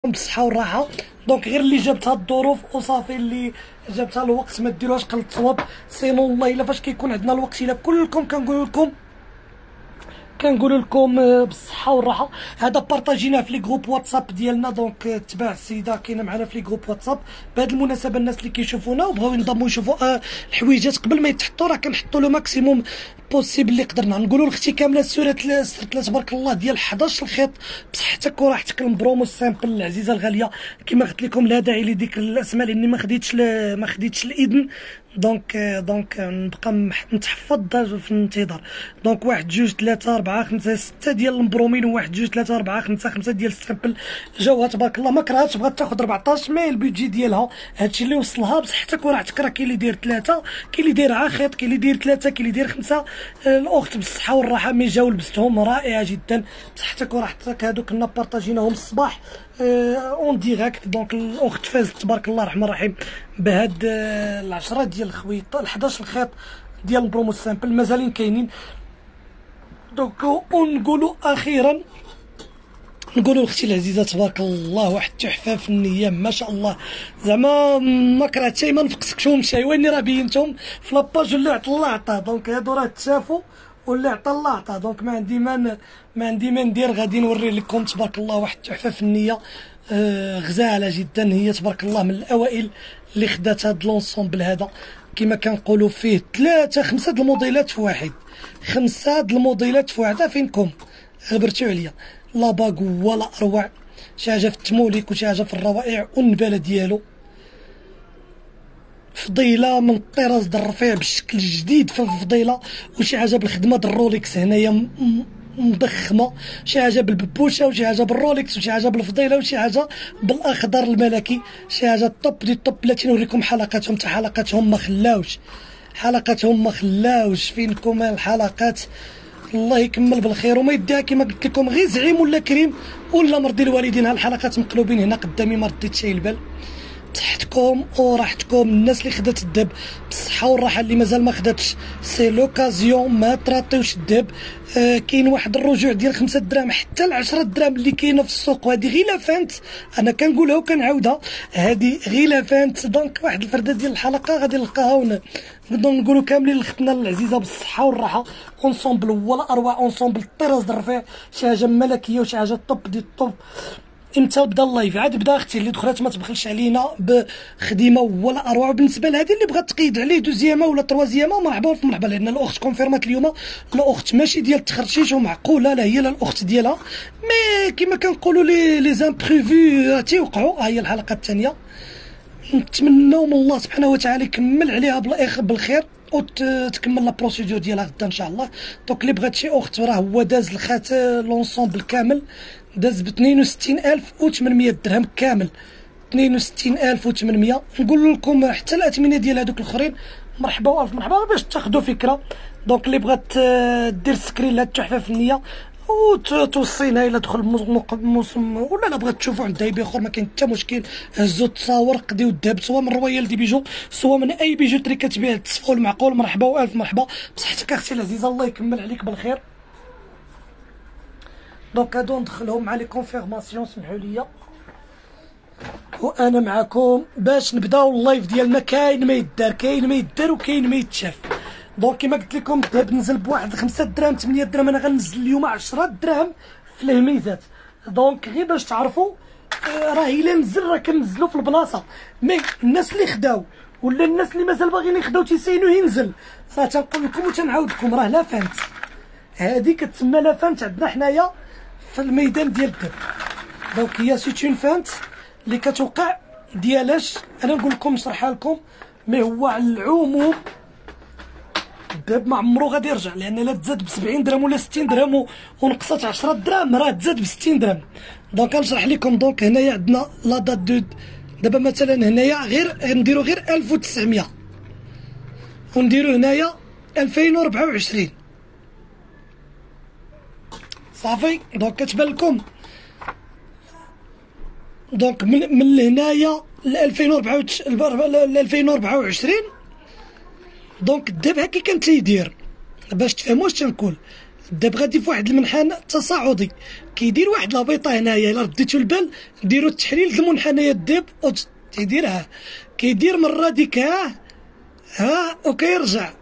بالصحة والراحة. دونك غير اللي جابتها الظروف وصافي، اللي جابتها الوقت ما ديروهاش قلة صواب. سينو والله الا فاش كيكون عندنا الوقت الا كلكم كنقول لكم بالصحة والراحة. هذا بارطاجيناه في لي جروب واتساب ديالنا. دونك تباع السيدة كاينة معنا في لي جروب واتساب. بهذه المناسبة الناس اللي كيشوفونا وبغاو ينضموا يشوفوا الحويجات قبل ما يتحطوا، راه كنحطوا لو ماكسيموم بوسيبل اللي قدرنا. نقولوا لختي كاملة السورة تبارك الله ديال 11 الخيط بصحتك وراحتك. البرومو سامبل العزيزة الغالية كما قلت لكم لا داعي لذكر الاسماء لاني ما خديتش الاذن. دونك نبقى متحفظ في الانتظار. دونك 1 2 3 4 5 6 ديال المبرومين، و1 2 3 4 5 ديال السامبل جاوها تبارك الله. ما كرهتش بغات تاخذ 14 مي البيدجي ديالها هادشي اللي وصلها بصحتك وراحتك. راه كاين اللي داير 3، كاين اللي داير عاخيط، كاين اللي داير 3، كاين اللي داير 5. الاخت بالصحه والراحه مي جاو لبستهم رائعه جدا بصحتك وراحتك. هادو كنا بارطاجيناهم الصباح اون ديريكت. دونك الاخت فازت تبارك الله الرحمن الرحيم بهاد العشرة ديال الخويط، 11 الخيط ديال البرومو سامبل مازالين كاينين. دونك ونقولوا اخيرا نقولوا لاختي العزيزه تبارك الله واحد التحفه فنيه ما شاء الله. زعما ما كرهتش ما نفقسكشهمش، وين راه بينتهم في لاباج اللي عطا الله عطا. دونك هادو راه تشافوا واللي عطا الله عطا. دونك ما عندي ما ندير، غادي نوري لكم تبارك الله واحد التحفه فنيه غزاله جدا. هي تبارك الله من الاوائل اللي خدات هاد لونسومبل هذا. كما كنقولوا فيه 5 د الموديلات في واحد، 5 د الموديلات في واحد. فينكم غبرتوا عليا لا باغ ولا اروع. شي حاجه في التموليك وشي حاجه في الروائع والنباله ديالو. فضيله من الطراز د الرفيع بالشكل الجديد في الفضيله، وشي حاجه بالخدمه د الروليكس هنايا مضخمه، شي حاجه بالببوشه وشي حاجه بالروليكس وشي حاجه بالفضيله وشي حاجه بالاخضر الملكي. شي حاجه توب دي توب. بلاتي نوريكم حلقاتهم، حتى حلقاتهم ما خلاوش. فينكم الحلقات الله يكمل بالخير وما يديها. كما قلت لكم غير زعيم ولا كريم ولا مرضي الوالدين. هالحلقات مقلوبين هنا قدامي ما رديت شي البال. تحتكم وراحتكم. الناس اللي خدات الذهب بالصحه والراحه، اللي مازال ما خداتش سي لوكازيون ما تراطيوش الذهب. كاين واحد الرجوع ديال 5 دراهم حتى ل 10 دراهم اللي كاينه في السوق، وهذه غير لافانت. انا كنقولها وكنعاودها، هذه غير لافانت. دونك واحد الفرده ديال الحلقه غادي نلقاها نقولوا كاملين لختنا العزيزه بالصحه والراحه. اونسومبل ولا اروع، اونسومبل الطراز د الرفيع، شي حاجه ملكيه وشي حاجه توب دي الطوب. امتى بدا اللايف؟ عاد بدا اختي اللي دخلت ما تبخلش علينا بخدمه ولا اروع. بالنسبه لهذه اللي بغات تقيد عليه دوزيامه ولا تروازيامه، مرحبا مرحبا. لان الاخت كونفيرمات اليوم الاخت ماشي ديال التخرشيش ومعقوله، لا هي لا الاخت ديالها. مي كما كنقولوا لي زامبريفو تيوقعوا. ها هي الحلقه الثانيه. نتمنوا من الله سبحانه وتعالى يكمل عليها بالخير وتكمل لا بروسيدور ديالها غدا ان شاء الله. دونك اللي بغات شي اخت راه هو داز الخات لونسومبل كامل، داز ب 62800 درهم كامل. 62800. نقول لكم حتى الاثمنه ديال هذوك الاخرين مرحبا والف مرحبا باش تاخذوا فكره. دونك اللي بغات دير سكرين لهاد التحفه الفنيه وتوصينا الى دخل موسم، ولا لا بغات تشوفوا عند دايبي اخر ما كاين حتى مشكل. هزوا التصاور قديو الذهب سواء من رويال دي بيجو سواء من اي بيجوتري كتبيع التصفول معقول. مرحبا والف مرحبا بصحتك اختي العزيزه، الله يكمل عليك بالخير. دونك هادو ندخلهم مع لي كونفيرماسيون. سمحوا لي وانا معكم باش نبداو اللايف ديالنا. كاين ما يدار وكاين ما يتشاف. دونك كما قلت لكم الذهب نزل بواحد 5 دراهم 8 دراهم. انا غنزل اليوم 10 دراهم في الهميزات. دونك غير باش تعرفوا راه الا نزل راه كنزلو في البلاصه. مي الناس اللي خداو ولا الناس اللي مازال باغيين يخداو تيسينو ينزل، راه تنقول لكم وتنعاود لكم راه لا فانت. هذه كتسمى لا فانت عندنا حنايا في الميدان ديال الذهب. دونك هي سيت اون فانت اللي كتوقع ديالاش. انا نقول لكم نشرحها لكم. مي هو على العموم الذهب ما عمرو غادي يرجع، لان لا تزاد ب 70 درهم ولا 60 درهم ونقصت 10 دراهم راه تزاد ب 60 درهم. دونك غنشرح لكم. دونك هنايا عندنا لا دات دابا مثلا هنايا غير نديرو غير 1900 ونديرو هنايا 2024 صافي. دونك كتبان لكم. دونك من هنايا ل 2024 دونك الذهب هكا كان تيدير باش تفهموا واش تنقول. الدب غادي في واحد المنحنى تصاعدي، كيدير واحد لابيطه هنايا الا رديتو البال ديروا التحليل المنحنيات الدب تيديرها، كيدير مره ديك ها وكيرجع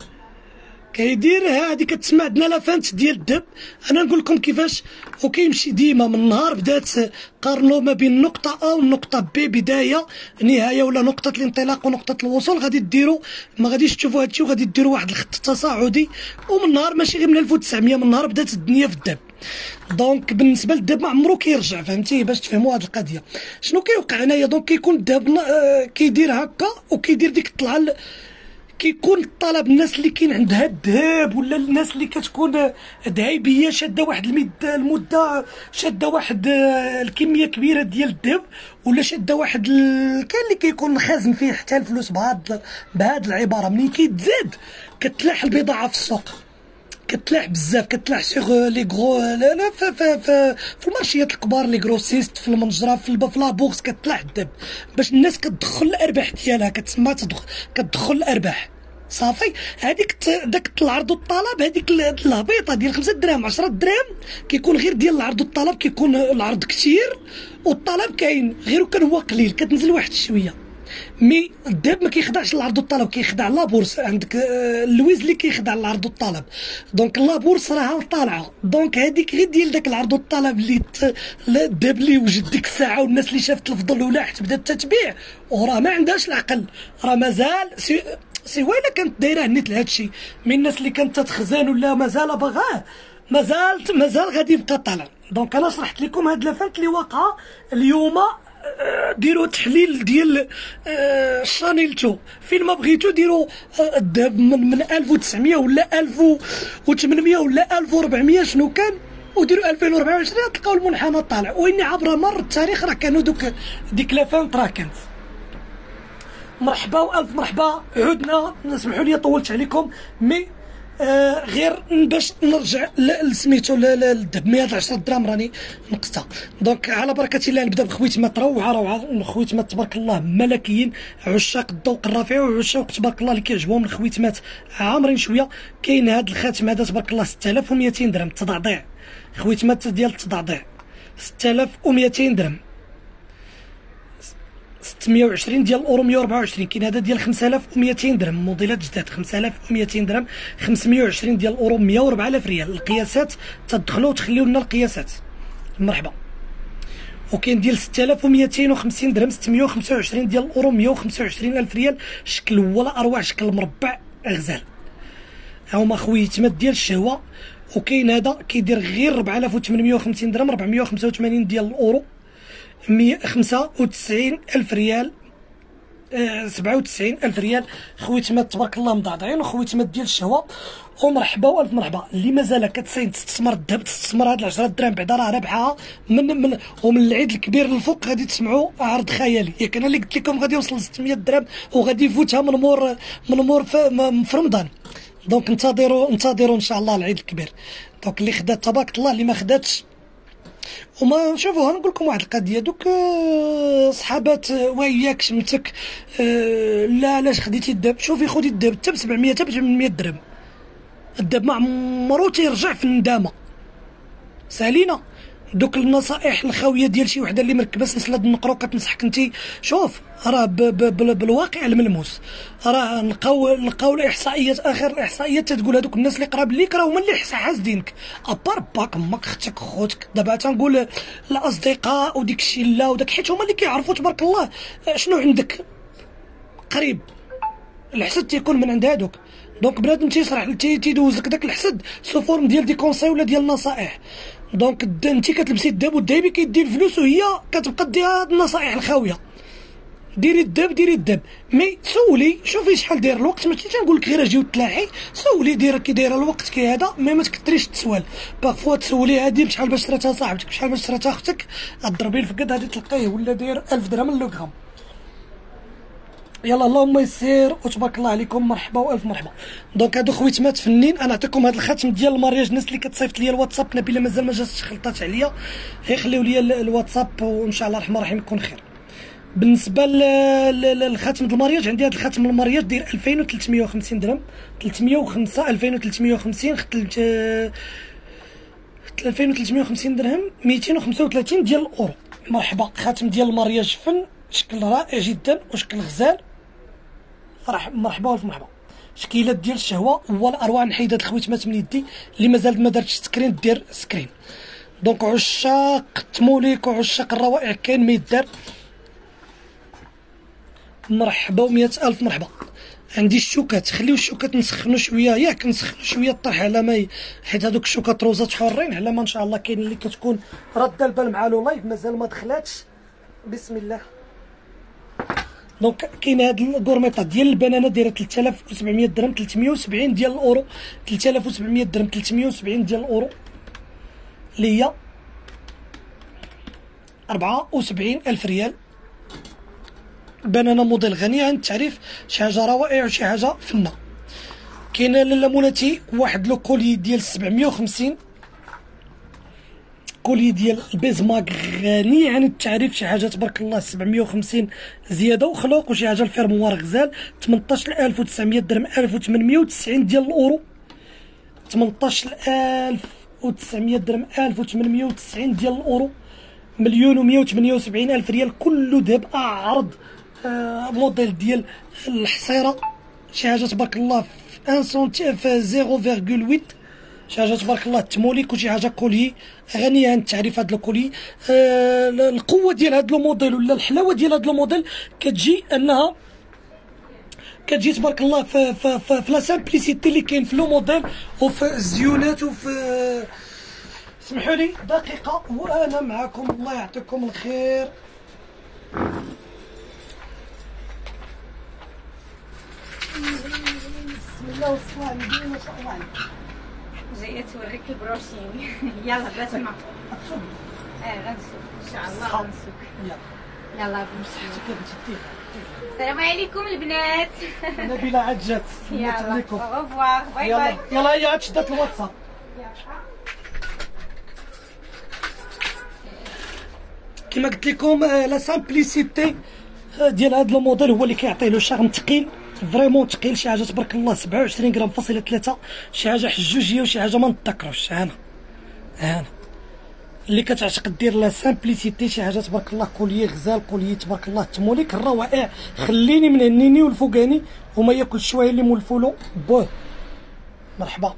كيدير هادي كتسمع عندنا لافانت ديال الدب. انا نقول لكم كيفاش وكيمشي ديما من نهار بدات قارنوا ما بين نقطه A والنقطه B، بدايه نهايه ولا نقطه الانطلاق ونقطه الوصول، غادي ديروا ما غاديش تشوفوا هادشي وغادي ديروا واحد الخط تصاعدي. ومن نهار ماشي غير من 1900 من نهار بدات الدنيا في الدب. دونك بالنسبه للدب ما عمرو كيرجع، فهمتي باش تفهموا هاد القضيه شنو كيوقع هنايا. دونك كيكون الدب كيدير هكا وكيدير ديك الطلعه، كيكون الطلب الناس اللي كاين عندها الذهب ولا الناس اللي كتكون ذهبيه شاده واحد المده شاده واحد الكميه كبيره ديال الذهب، ولا شاده واحد كاين اللي كيكون خازن فيه حتى الفلوس بهاد العباره. ملي كيتزاد كتلاح البضاعه في السوق، كتلاح بزاف، كتلاح سيغ لي غرو لا في المارشيات الكبار لي غروسيست في المنجره في لا بورس كتلاح الذهب باش الناس كتدخل الارباح ديالها، كتسمى كتدخل الارباح صافي. هذيك داك العرض والطلب، هذيك الهبيطه ديال 5 دراهم 10 دراهم كيكون غير ديال العرض والطلب، كيكون العرض كثير والطلب كاين غير كان هو قليل كتنزل واحد شويه. مي الذهب ما كيخدعش العرض والطلب، كيخدع لابورس. عندك اللويز اللي كيخدع العرض والطلب، دونك لابورس راها طالعه. دونك هذيك غير ديال داك العرض والطلب اللي الذهب اللي وجد ديك الساعه والناس اللي شافت الفضل ولا حتى بدات تتبيع وراه ما عندهاش العقل، راه مازال سويله كانت دايره نيت لهذا الشيء من الناس اللي كانت تتخزن ولا مازال باغاه مازال غادي يبقى طالع. دونك انا شرحت لكم هاد لافات اللي واقعه اليوم. ديروا تحليل ديال شانيلتو فين ما بغيتو، ديروا الذهب من 1900 ولا 1800 ولا 1400 شنو كان، وديروا 2024 تلقاو المنحنى طالع. واني عبر مر التاريخ راه كانوا ديك لافانت راه كانت. مرحبا والف مرحبا، عدنا. اسمحوا لي طولت عليكم، مي غير باش نرجع لسميتو للذهب 110 درهم راني نقصتها. دونك على بركه الله نبدا بخويتمات روعه خويتمات تبارك الله ملكيين، عشاق الذوق الرفيع وعشاق تبارك الله اللي كيعجبهم الخويتمات عامرين شويه. كاين هذا الخاتم هذا تبارك الله 6200 درهم تضعضيع، خويتمات ديال التضعضيع 6200 درهم، 620 ديال الاورو 124. كاين هذا ديال 5200 درهم موديلات جداد 5200 درهم، 520 ديال الاورو 104000 ريال. القياسات تدخلوا وتخليو لنا القياسات مرحبا. وكاين ديال 6250 درهم 625 ديال الاورو 125000 ريال، شكل ولا اروع، شكل مربع غزال. هاهما خويتمات ديال الشهوه. وكاين هذا كيدير غير 4850 درهم، 485 ديال الاورو 195,000 ريال، 97,000 ريال. خويتمات تبارك الله مضعضعين وخويتمات ديال الشهوه. ومرحبا والف مرحبا. اللي مازال كتصاين تستثمر الذهب تستثمر هاد 10 دراهم بعدا راه رابحه ومن العيد الكبير للفوق غادي تسمعوا عرض خيالي. ياك انا اللي قلت لكم غادي يوصل ل 600 درهم وغادي يفوتها من مور في رمضان. دونك انتظروا ان شاء الله العيد الكبير. دونك اللي خدات تبارك الله، اللي ما خداتش وما شوفوا. نقول لكم واحد القضيه، دوك صحابات وياك شمتك لا علاش خديتي الذهب؟ شوفي خدي الذهب حتى ب 700 حتى ب 800 درهم. الذهب ما عمرو تيرجع في الندامه. سالينا دوك النصائح الخاويه ديال شي وحده اللي مركبه سلسله النقرو كتنصحك انت. شوف راه بالواقع الملموس راه لقاو الاحصائيات، اخر الاحصائيات تتقول هذوك الناس اللي قراب ليك راه هما اللي حاسدينك، ابار باك امك اختك خوتك. دابا تنقول الاصدقاء وديك الشله وداك، حيت هما اللي كيعرفوا تبارك الله شنو عندك قريب. الحسد تيكون من عند هذوك. دونك بنادم تيشرح تيدوز لك داك الحسد سو فورم ديال دي كونساي ولا ديال النصائح. دونك انت كتلبسي الذهب والذهبي كيدير الفلوس وهي كتبقى دير هاد النصائح الخاويه. ديري الذهب مي سولي شوفي شحال داير الوقت. ماشي تنقول لك غير اجي وتلاحي، سولي كي دايره الوقت كي هذا. ما تكثريش التسوال. باغفوا تسولي هادي بشحال باش شراتها صاحبتك، بشحال باش شراتها اختك، تضربي الفقد هادي تلقيه ولا داير 1000 درهم لو غرام. يلا اللهم يسير وتبارك الله عليكم. مرحبا والف مرحبا. دونك هادو خويتمات فنين. انا نعطيكم هذا الخاتم ديال المارياج. الناس اللي كتصيفط لي الواتساب نبيله مازال ما جاتش خلطات عليا، غير خليو لي الواتساب وان شاء الله الرحمن الرحيم يكون خير. بالنسبه للخاتم د المارياج، عندي هذا الخاتم المارياج داير 2350 درهم، 305 2350 خدت 2350 درهم 235 ديال الاورو. مرحبا، خاتم ديال المارياج فن، شكل رائع جدا وشكل غزال. مرحبا والف مرحبا. شكيلات ديال الشهوه والاروع. نحيد هاد الخويتمات من يدي اللي مازال ما دارتش سكرين دير سكرين. دونك عشاق التموليك وعشاق الروائع كاين ما يدار. مرحبا و100 الف مرحبا. عندي الشوكات، خليو الشوكات نسخنوا شويه، ياك نسخنوا شويه الطرح على ما حيت هذوك الشوكات روزات حرين، على ما ان شاء الله كاين اللي كتكون رد البال مع لو لايف مازال ما دخلاتش. بسم الله. دونك كاين هاد الكورميطه ديال البنانه دايره 3700 درهم، 370 ديال الاورو، 3700 درهم 370 ديال الاورو، اللي هي 74,000 ريال. بنانه موديل غني عن التعريف، شي حاجه روائع وشي حاجه فنه. كاين لاله مولاتي واحد لو كولي ديال 750، كولي ديال البيزماك غني عن التعريف، شي حاجه تبارك الله 750 زياده وخلوق، وشي حاجه الفيرموار غزال. 18900 درهم، 1890 ديال الاورو، 18900 درهم 1890 ديال الاورو، 1,178,000 ريال كله دابا عرض. موديل ديال الحصيره، شي حاجه تبارك الله في 1 سنتي في 0.8، شي حاجه تبارك الله التموليك، وشي حاجه كولي غنيه عن التعريف. هذا الكولي القوه ديال هذا الموديل ولا الحلاوه ديال هذا الموديل كتجي انها كتجي تبارك الله في لا سامبليسيتي اللي كاين في لو موديل، وفي الزيونات، وفي اسمحوا لي دقيقه وانا معكم. الله يعطيكم الخير. بسم الله والصلاه على النبي ما شاء الله عليك. جايه توريك البروشين. يلا بسمع. غنسوق ان شاء الله غنسوق. يلا بنمشي. السلام عليكم البنات. نبيله عاد جات. يلا اوفوار باي باي. يلا هي عاد شدات الواتساب. كما قلت لكم لا سامبليسيتي ديال هذا الموديل هو اللي كيعطيه له شارم ثقيل، فريمون ثقيل. شي حاجه تبارك الله 27 غرام فاصله 3، شي حاجه حجوجيه وشي حاجه ما نتذكروش. هنا اللي كتعشق دير لا سامبليسيتي، شي حاجه تبارك الله كوليه غزال، كوليه تبارك الله التموليك الروائع. خليني من هنيني والفوقاني وما ياكل شويه اللي مولفولو بوه. مرحبا.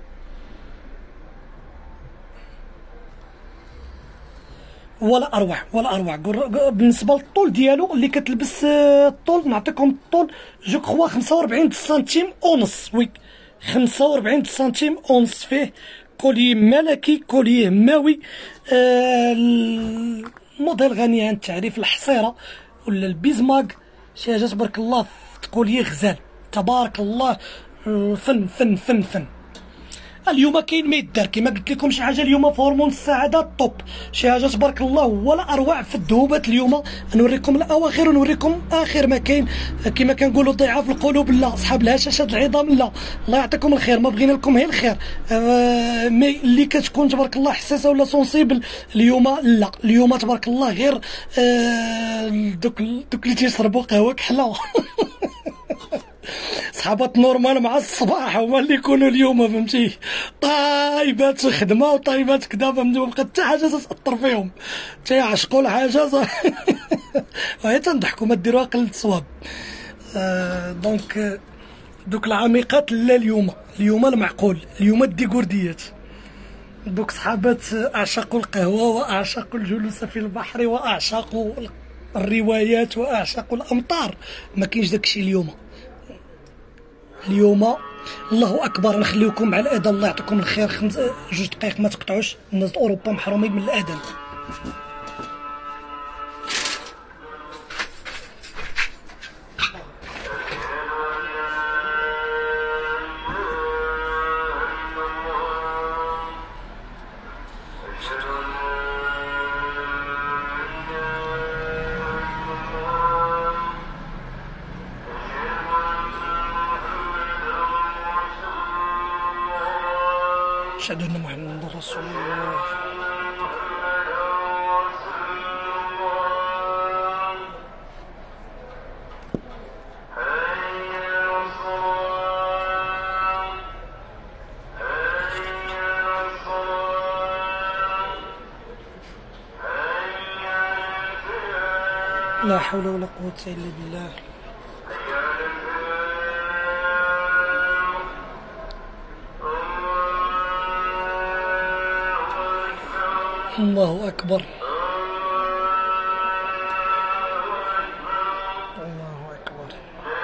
ولا اروع ولا اروع. بالنسبه للطول ديالو اللي كتلبس الطول، نعطيكم الطول جو كخوا 45 سنتيم ونص. وي 45 سنتيم ونص. فيه كولي ملكي، كولي ماوي. الموديل غني عن التعريف. الحصيره ولا البيزماك شي حاجه تبارك الله في كولي غزال تبارك الله. فن فن فن فن. اليوم كاين ما يدار كما قلت لكم، شي حاجه اليوم في هرمون السعاده الطوب، شي حاجه تبارك الله ولا اروع في الذهوبات. اليوم نوريكم الاواخر ونوريكم اخر ما كاين. كما كنقولوا ضعاف القلوب لا، اصحاب الهشاشات العظام لا. الله يعطيكم الخير، ما بغينا لكم غير الخير. مي اللي كتكون تبارك الله حساسه ولا سونسيبل اليوم لا. اليوم تبارك الله غير دوك اللي تيشربوا قهوه كحله صحابات نورمال مع الصباح هما اللي يكونوا اليوم فهمتي طايبات خدمه وطايبات كذا فهمتي، ما بقات حتى حاجه تاثر فيهم، تيعشقوا الحاجه وهي تنضحكوا ما ديروها قله الصواب. دونك دوك العميقات لا. اليوم المعقول، اليوم الديكورديات. دوك صحابات اعشقوا القهوه واعشقوا الجلوس في البحر واعشقوا الروايات واعشقوا الامطار. ما كاينش داكشي اليوم. الله اكبر. نخليوكم مع الاذان. الله يعطيكم الخير. 2 دقائق ما تقطعوش. الناس اوروبا محرومين من الاذان. أشهد أن محمد رسول الله. لا حول ولا قوة إلا بالله. الله أكبر. الله أكبر.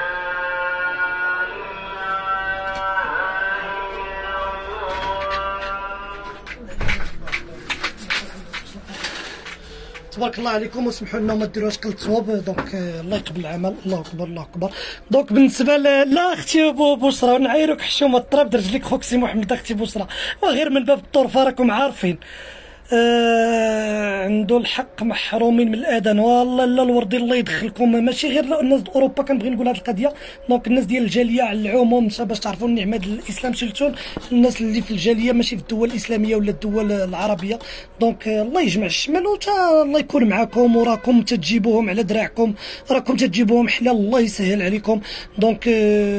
تبارك الله عليكم، وسمحوا لنا ما ديروهاش كل تصواب. دونك الله يقبل العمل. الله اكبر الله اكبر. دونك بالنسبه لا اختي بشرى، نعايروك حشومه الطراب درج لك خوك سي محمد اختي بشرى، وغير من باب الطرفه راكم عارفين. عنده الحق، محرومين من الاذان. والله لا الوردي الله يدخلكم، ماشي غير الناس د اوروبا كنبغي نقول هذه القضيه. دونك الناس ديال الجاليه على العموم باش تعرفوا النعمه ديال الاسلام شلتون الناس اللي في الجاليه ماشي في الدول الاسلاميه ولا الدول العربيه. دونك الله يجمع الشمل الله يكون معكم، وراكم تجيبوهم على دراعكم، راكم تجيبوهم حلال، الله يسهل عليكم. دونك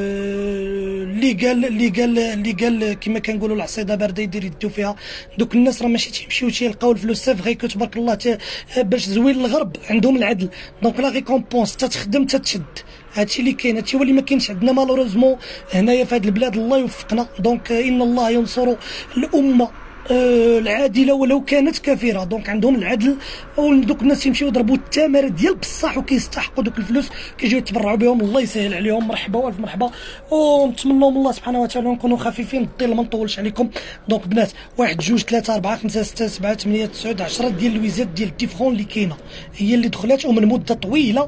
اللي قال كما كنقولوا العصيده بارده يدير يدو فيها. دوك الناس راه ماشي تيمشيو يلقاو الفلوس سافغي تبارك الله باش زوين الغرب عندهم العدل. دونك لا ريكومبونس تتخدم تتشد، هادشي اللي كاين، هادشي هو اللي ما كاينش عندنا مالوروزمون هنايا في هاد البلاد. الله يوفقنا. دونك ان الله ينصر الامه العادله ولو كانت كافره. دونك عندهم العدل، ودوك الناس يمشيو يضربوا التمر ديال بصح وكيستحقوا دوك الفلوس، كيجيو يتبرعوا بهم. الله يسهل عليهم، مرحبا والف مرحبا، ونتمنوا من الله سبحانه وتعالى نكونوا خفيفين الظل، ما نطولش عليكم. دونك بنات 1 2 3 4 5 6 7 8 9 10 ديال الويزات ديال الديفرون اللي كاينه، هي اللي دخلات ومن مده طويله